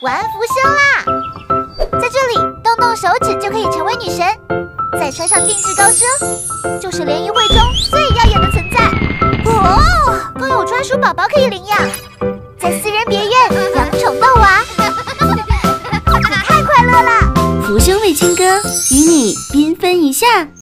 玩浮修啦！在这里动动手指就可以成为女神，再穿上定制高奢，就是联谊会中最耀眼的存在。哦，更有专属宝宝可以领养，在私人别院养宠逗娃，也太快乐了！ 福兄为亲哥，与你缤纷一下。